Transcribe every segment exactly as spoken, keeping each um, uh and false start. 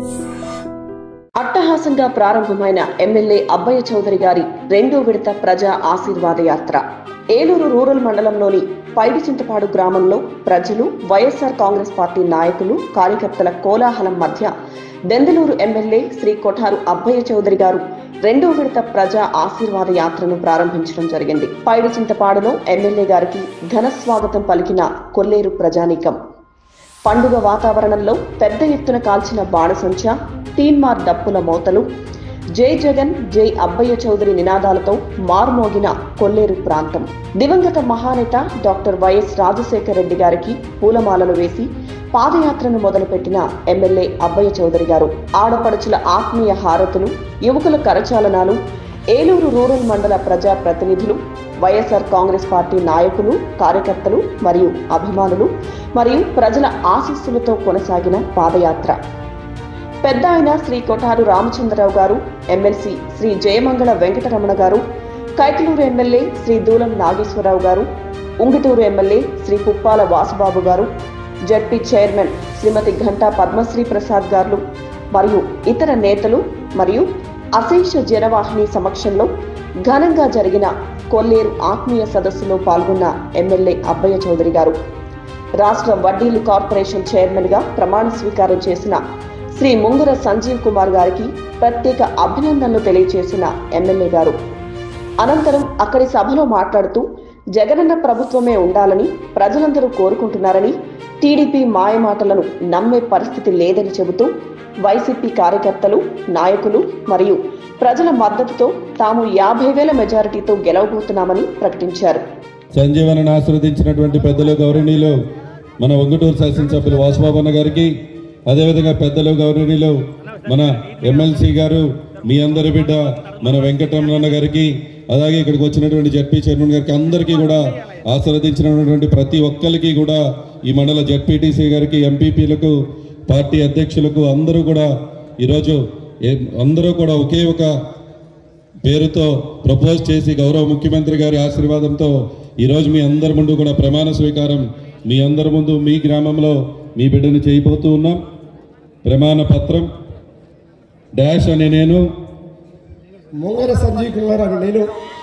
అట్టహాసంగా ప్రారంభమైన ఎమ్మెల్యే అబ్బయ్య చౌదరి గారి రెండో విడత ప్రజా ఆశీర్వాద యాత్ర ఏలూరు రూరల్ మండలంలోని పైడిచింతపాడు గ్రామంలో ప్రజలు, వైఎస్ఆర్ కాంగ్రెస్ పార్టీ నాయకులు, కార్యకర్తల కోలాహలం మధ్య దెందులూరు ఎమ్మెల్యే శ్రీ కొఠారు అబ్బయ్య చౌదరి గారు రెండో విడత ప్రజా ఆశీర్వాద యాత్రను ప్రారంభించడం జరిగింది. పైడిచింతపాడులో ఎమ్మెల్యే గారికి ఘన స్వాగతం పలికిన కొల్లేరు ప్రజానీకం. పండుగ వాతావరణంలో పెద్ద ఎత్తున కాల్చిన బాణసంచ, తీన్మార్ డప్పుల మోతలు, జై జగన్ జై అబ్బయ్య చౌదరి నినాదాలతో మారుమోగిన కొల్లేరు ప్రాంతం. దివంగత మహానేత డాక్టర్ వైఎస్ రాజశేఖర రెడ్డి గారికి పూలమాలలు వేసి పాదయాత్రను మొదలుపెట్టిన ఎమ్మెల్యే అబ్బయ్య చౌదరి గారు ఆడపడుచుల ఆత్మీయ హారతులు, యువకుల కరచాలనాలు, ఏలూరు రూరల్ మండల ప్రజా ప్రతినిధులు, వైఎస్ఆర్ కాంగ్రెస్ పార్టీ నాయకులు, కార్యకర్తలు మరియు అభిమానులు మరియు ప్రజల ఆశీస్సులతో కొనసాగిన పాదయాత్ర. పెద్ద ఆయన శ్రీ కొఠారు రామచంద్రరావు గారు, MLC Shri Jayamangala Venkataramana garu, Kaikaluru MLA Shri Dulam Nageswararao garu, Unguturu MLA Shri Puppala Vasubabu garu, ZP chairman Shrimati Ghanta Padmasri Prasad garu మరియు ఇతర నేతలు మరియు అశేష జనవాహిని సమక్షంలో ఘనంగా జరిగిన కొల్లేరు ఆత్మీయ సదస్సులో పాల్గొన్న ఎమ్మెల్యే అబ్బయ్య చౌదరి గారు రాష్ట్ర వడ్డీలు కార్పొరేషన్ చైర్మన్ గా ప్రమాణ స్వీకారం చేసిన శ్రీ ముంగుర సంజీవ్ కుమార్ గారికి ప్రత్యేక అభినందనలు తెలియజేసిన ఎమ్మెల్యే గారు అనంతరం అక్కడి సభలో మాట్లాడుతూ జగనన్న ప్రభుత్వమే ఉండాలని ప్రజలందరూ కోరుకుంటున్నారని, టీడీపీ మాయమాటలను నమ్మే పరిస్థితి లేదని చెబుతూ వైసీపీ కార్యకర్తలు, నాయకులు మరియు ప్రజల మద్దతుతో తాము యాభై వేల మెజారిటీతో గెలవబోతున్నామని ప్రకటించారు. సంజీవనను ఆశీర్వదించినటువంటి పెద్దలు గౌరవనీయులు మన ఉంగుటూరు శాసనసభ్యులు వాసుబాబన్న గారికి, అదేవిధంగా పెద్దలు గౌరవనీయులు మన ఎమ్మెల్సీ గారు, మీ అందరి బిడ్డ మన వెంకటరమణ గారికి, అలాగే ఇక్కడికి వచ్చినటువంటి జడ్పీ చైర్మన్ గారికి అందరికీ కూడా ఆశీర్వదించినటువంటి ప్రతి ఒక్కరికి కూడా ఈ మండల జడ్పీటీసీ గారికి, ఎంపీపీలకు, పార్టీ అధ్యక్షులకు అందరూ కూడా ఈరోజు అందరూ కూడా ఒకే ఒక పేరుతో ప్రపోజ్ చేసి గౌరవ ముఖ్యమంత్రి గారి ఆశీర్వాదంతో ఈరోజు మీ అందరి ముందు కూడా ప్రమాణ స్వీకారం మీ అందరి ముందు మీ గ్రామంలో మీ బిడ్డను చేయబోతూ ఉన్నాం. ప్రమాణ పత్రం డాష్ అని నేను ముంగర సంజీవ్ కుమార్ అని నేను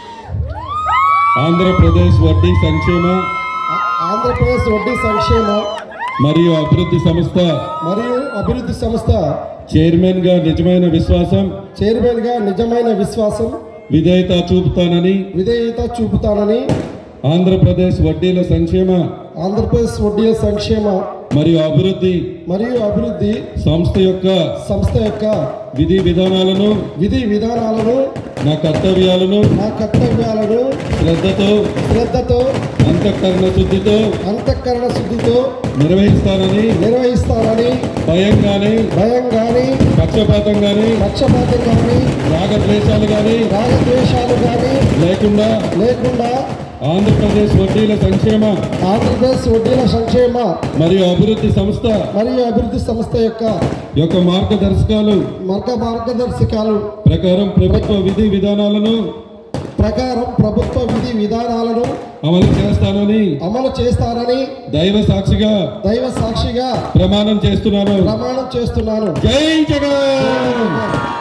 ఆంధ్రప్రదేశ్ వడ్డీ సంక్షేమ ఆంధ్రప్రదేశ్ వడ్డీ సంక్షేమ మరియు అభివృద్ధి సంస్థ మరియు అభివృద్ధి సంస్థ చైర్మన్ గా నిజమైన విశ్వాసం చైర్మన్ గా నిజమైన విశ్వాసం విధేయత చూపుతానని విధేయత చూపుతానని ఆంధ్రప్రదేశ్ వడ్డీల సంక్షేమ ఆంధ్రప్రదేశ్ వడ్డీల సంక్షేమ మరియు అభివృద్ధి మరియు అభివృద్ధి సంస్థ యొక్క సంస్థ యొక్క విధి విధానాలను విధి విధానాలను నా కర్తవ్యాలను నా కర్తవ్యాలను శ్రద్ధతో శ్రద్ధతో అంతఃకరణ శుద్ధితో అంతఃకరణ శుద్ధితో నిర్వహిస్తానని నిర్వహిస్తానని భయం గాని భయం గాని పక్షపాతం గాని పక్షపాతం గాని రాగద్వేషాలు గాని రాగద్వేషాలు గాని లేకుండా లేకుండా ఆంధ్రప్రదేశ్ వడ్డీల సంక్షేమ ఆంధ్రప్రదేశ్ వడ్డీల సంక్షేమ మరియు అభివృద్ధి సంస్థ మరియు అభివృద్ధి సంస్థ యొక్క యొక్క మార్గదర్శకాలు మార్గ మార్గదర్శకాలు ప్రకారం ప్రభుత్వ విధి విధానాలను ప్రకారం ప్రభుత్వ విధి విధానాలను అమలు చేస్తానని అమలు చేస్తానని దైవ సాక్షిగా దైవ సాక్షిగా ప్రమాణం చేస్తున్నాను ప్రమాణం చేస్తున్నాను. జై జగన్.